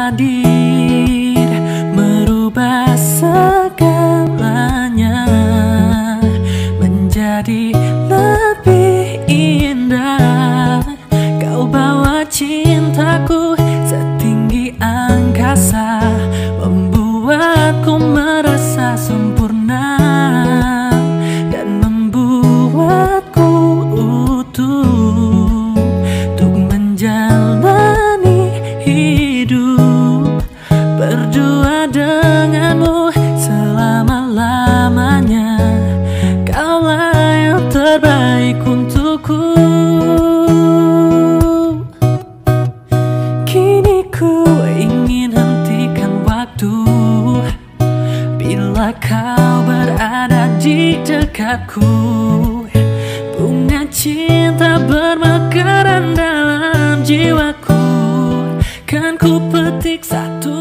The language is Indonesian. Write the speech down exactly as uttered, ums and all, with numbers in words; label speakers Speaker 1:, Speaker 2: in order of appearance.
Speaker 1: hadir merubah segalanya menjadi lebih indah. Kau bawa cintaku setinggi angkasa, membuatku merasa sempurna dan membuatku utuh untuk menjalani hidup berdua denganmu selama-lamanya. Kaulah yang terbaik untukku. Kini ku ingin hentikan waktu bila kau berada di dekatku. Bunga cinta bermekaran dalam jiwaku, kan ku petik satu